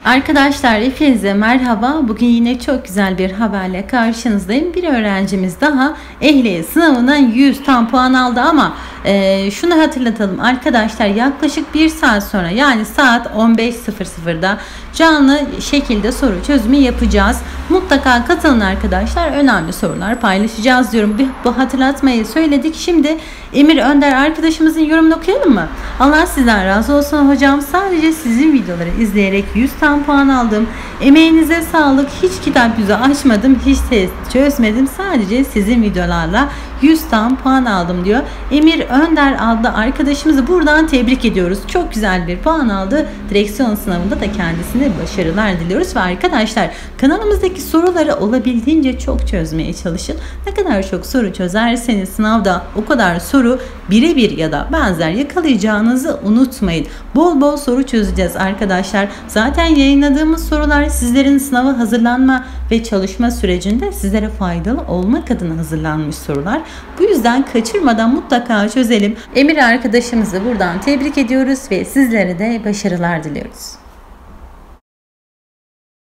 Arkadaşlar hepinize merhaba. Bugün yine çok güzel bir haberle karşınızdayım. Bir öğrencimiz daha ehliyet sınavından 100 tam puan aldı ama şunu hatırlatalım arkadaşlar, yaklaşık 1 saat sonra yani saat 15.00'da canlı şekilde soru çözümü yapacağız. Mutlaka katılın arkadaşlar. Önemli sorular paylaşacağız diyorum. Bu hatırlatmayı söyledik. Şimdi Emir Önder arkadaşımızın yorumunu okuyalım mı? Allah sizden razı olsun hocam. Sadece sizin videoları izleyerek 100 tam puan aldım. Emeğinize sağlık. Hiç kitap yüzü açmadım. Hiç test çözmedim. Sadece sizin videolarla 100 tam puan aldım diyor. Emir Önder adlı arkadaşımızı buradan tebrik ediyoruz. Çok güzel bir puan aldı. Direksiyon sınavında da kendisine başarılar diliyoruz ve arkadaşlar kanalımızdaki soruları olabildiğince çok çözmeye çalışın. Ne kadar çok soru çözerseniz sınavda o kadar soru birebir ya da benzer yakalayacağınızı unutmayın. Bol bol soru çözeceğiz arkadaşlar. Zaten yayınladığımız sorular sizlerin sınava hazırlanma ve çalışma sürecinde sizlere faydalı olmak adına hazırlanmış sorular. Bu yüzden kaçırmadan mutlaka çözelim. Emir arkadaşımızı buradan tebrik ediyoruz ve sizlere de başarılar diliyoruz.